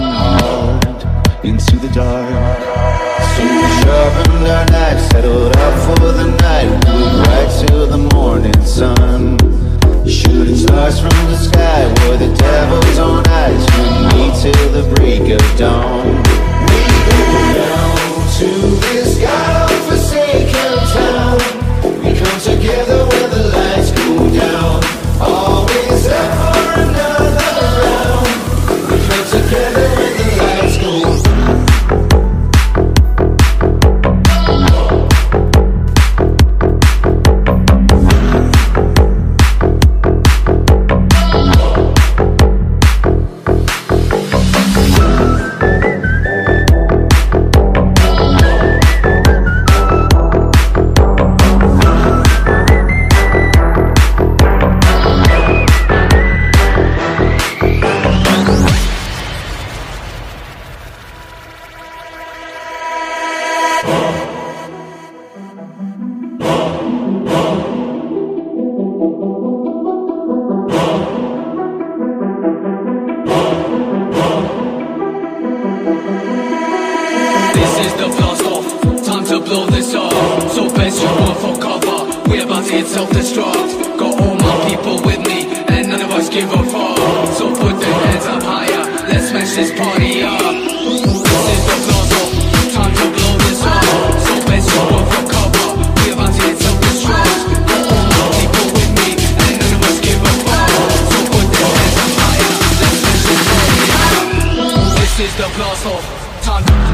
hard into the dark. So we sharpened our knives, settled up for the night, moved right till the morning sun. Shooting stars from the sky were the devil's own eyes. We meet till the break of dawn. We go down to this God-forsaken town. We come together when the lights go down. Always up for another round. We come together when the lights go down. Self-destruct, got all my people with me, and none of us give a fuck. So put the hands up higher, let's smash this party up. This is the blast off, time to blow this up. So best you go for cover, we're about to hit self-destruct. Got all my people with me, and none of us give a fuck. So put the hands up higher, let's smash this party up. This is the blast off, time to